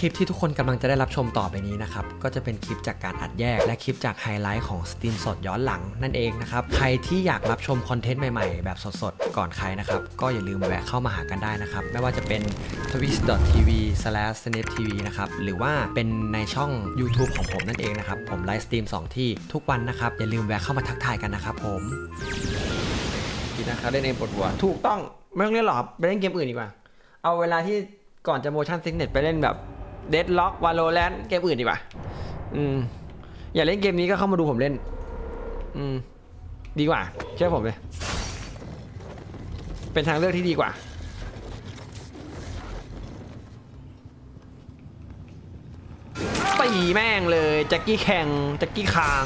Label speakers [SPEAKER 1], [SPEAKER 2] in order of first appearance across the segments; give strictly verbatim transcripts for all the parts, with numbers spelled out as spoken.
[SPEAKER 1] ลิปที่ทุกคนกำลังจะได้รับชมต่อไปนี้นะครับก็จะเป็นคลิปจากการอัดแยกและคลิปจากไฮไลท์ของสตรีมสดย้อนหลังนั่นเองนะครับใครที่อยากรับชมคอนเทนต์ใหม่ๆแบบสดๆก่อนใครนะครับก็อย่าลืมแวะเข้ามาหากันได้นะครับไม่ว่าจะเป็น ทวิช ดอท ที วี สแลช สแนป ที วี นะครับหรือว่าเป็นในช่อง YouTube ของผมนั่นเองนะครับผมไลฟ์สตรีมสองที่ทุกวันนะครับอย่าลืมแวะเข้ามาทักทายกันนะครับผมคิดนะครับเล่นเองปวดหัวถูกต้องไม่ต้องเล่นหรอกไปเล่นเกมอื่นดีกว่าเอาเวลาที่ก่อนจะ motion sickness ไปเล่นแบบ Deadlock Valorant เกมอื่นดีกว่าอืมอย่าเล่นเกมนี้ก็เข้ามาดูผมเล่นอืมดีกว่าเชื่อผมเลยเป็นทางเลือกที่ดีกว่าตีแม่งเลยแจ็คกี้แข่งแจ็คกี้คาง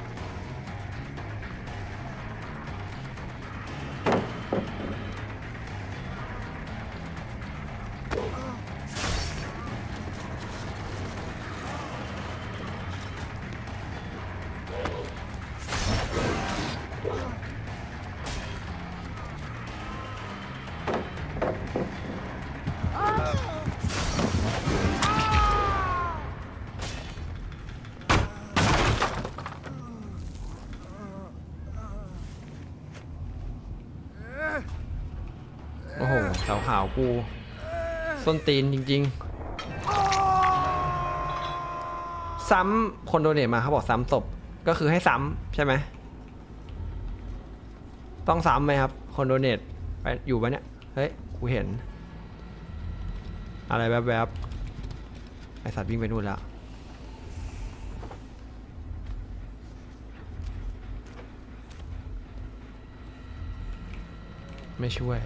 [SPEAKER 1] โอ้โหสาวขาวกูส้นตีนจริงๆซ้ำคนโดเนทมาเขาบอกซ้ำศพก็คือให้ซ้ำใช่ไหมต้องซ้ำไหมครับคนโดเนทไปอยู่ปะเนี่ยเฮ้ยกูเห็นอะไรแวบๆไอสัตว์วิ่งไปนู่นแล้วไม่ช่วย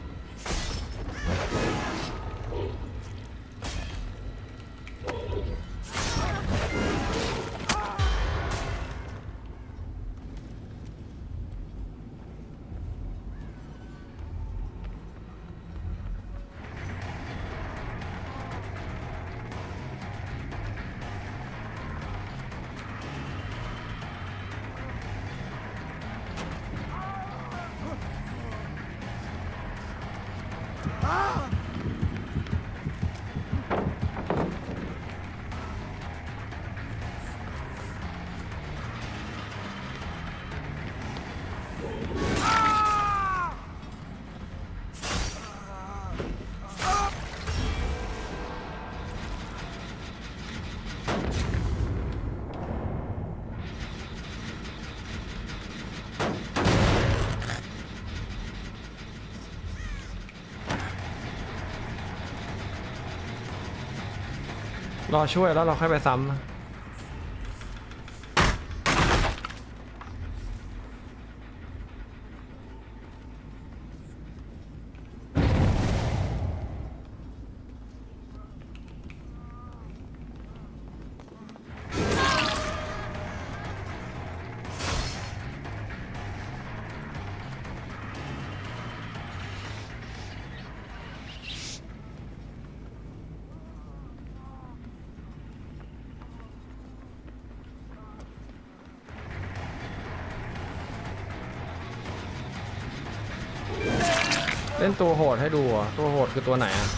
[SPEAKER 1] รอช่วยแล้วเราค่อยไปซ้ำเล่นตัวโหดให้ดูอ่ะตัวโหดคือตัวไหนอ่ะ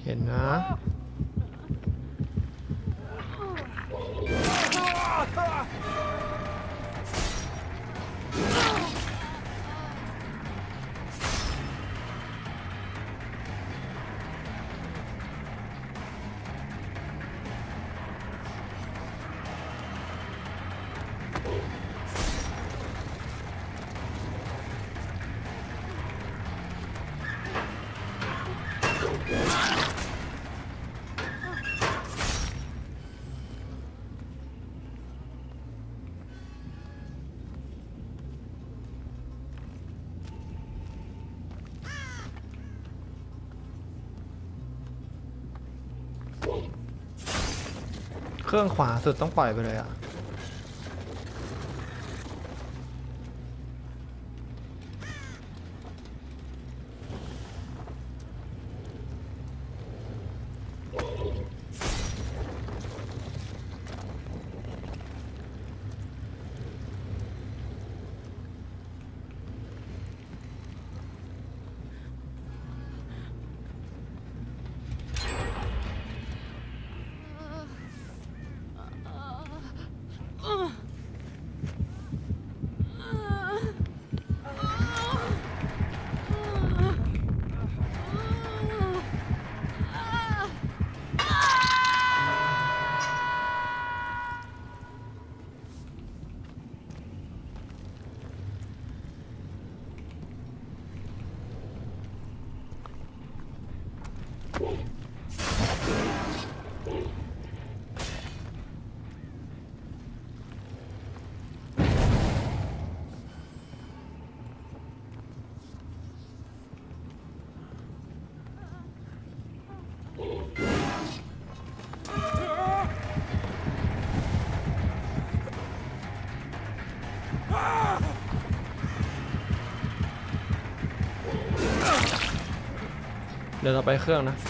[SPEAKER 2] เห็นนะเครื่องขวาสุดต้องปล่อยไปเลยอ่ะเดี๋ยวเราไปเครื่องนะ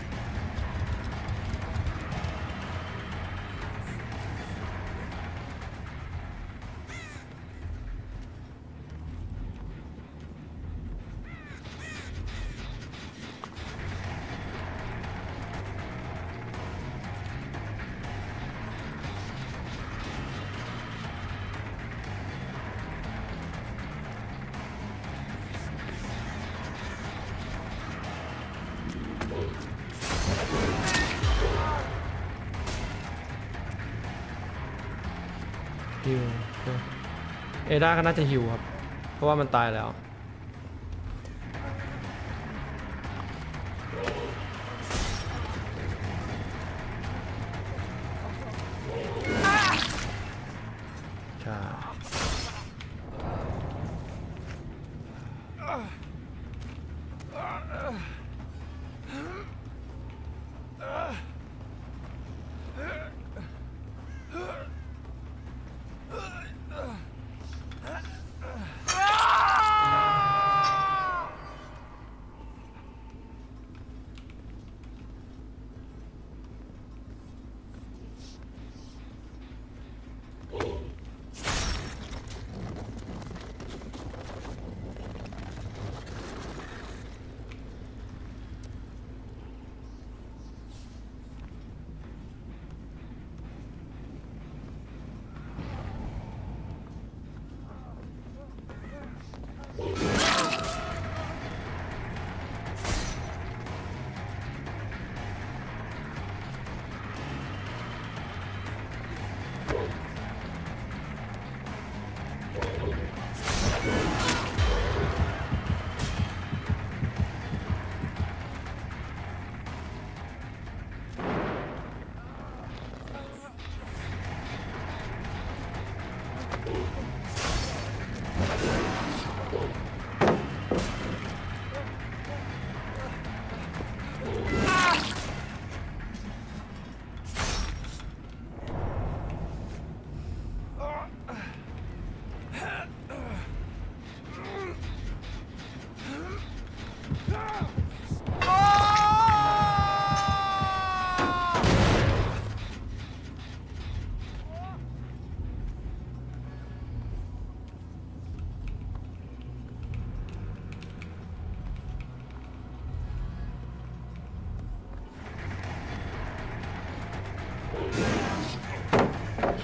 [SPEAKER 2] ฮิวเอด้าก็น่าจะฮิวครับเพราะว่ามันตายแล้วใช่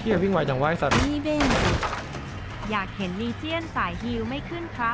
[SPEAKER 2] ฮียวิ่งไวจังวะไอ้สัตว์
[SPEAKER 3] นี่เบ้งอยากเห็นลีเจียนสายฮิลไม่ขึ้นครับ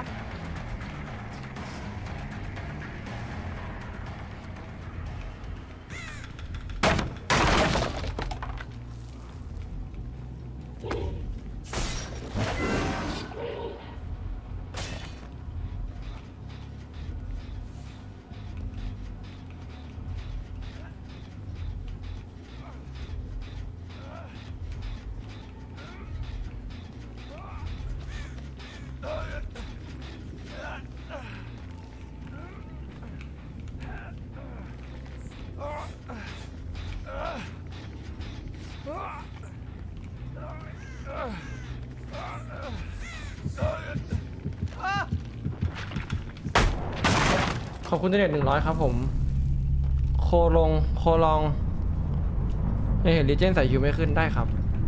[SPEAKER 2] ขอบคุณเน็ตหนึ่งร้อยครับผมโคลงโคลองไม่เห็นลีเจนใส่ฮิวไม่ขึ้นได้ครับ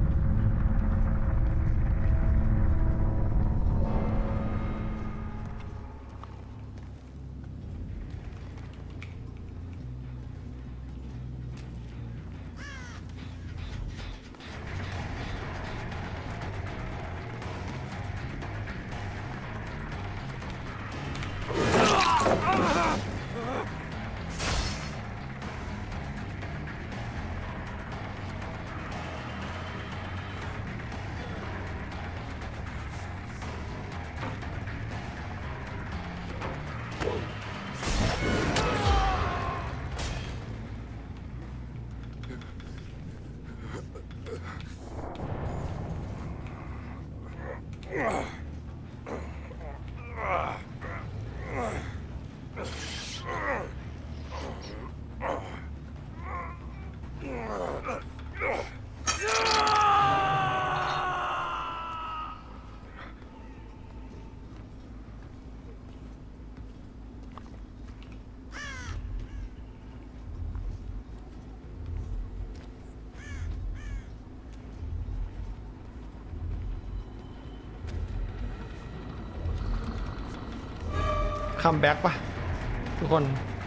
[SPEAKER 2] คัมแบ็กปะทุกคน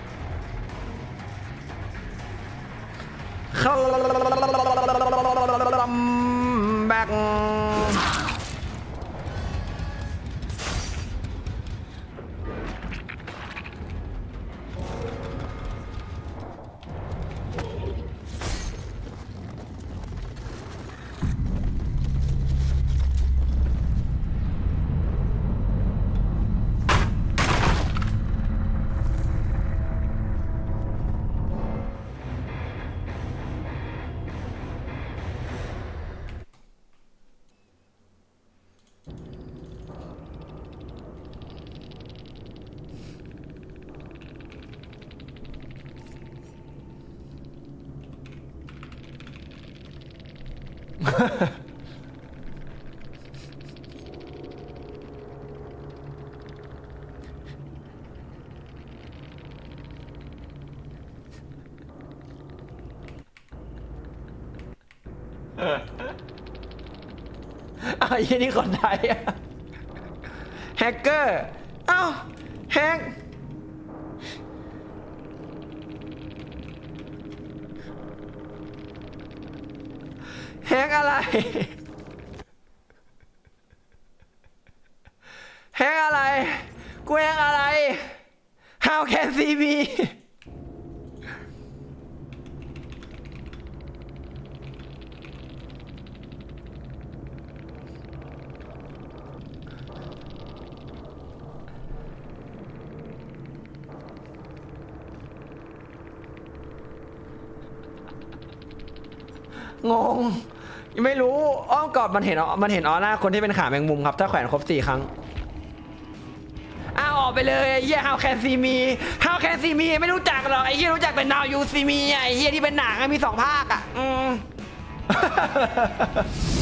[SPEAKER 2] คัมแบ็กอ้าวยี่นี่คนไทยอะแฮกเกอร์อ้าวแฮกแฮกอะไรแฮกอะไรกูแฮกอะไร How can see me งงยังไม่รู้อ้อมกอดมันเห็นมันเห็นออร่าคนที่เป็นขาแมงมุมครับถ้าแขวนครบสี่ครั้งอ้าวออกไปเลยไอ้เหี้ย How can see me How can see me ไม่รู้จักหรอกไอ้เหี้ยรู้จักเป็น Now you see me ไอ้เหี้ยที่เป็นหนังมีสองภาคอ่ะอืม